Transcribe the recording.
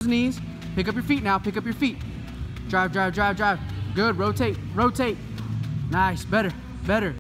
knees. Pick up your feet now, pick up your feet. Drive, drive, drive, drive. Good, rotate, rotate. Nice, better, better.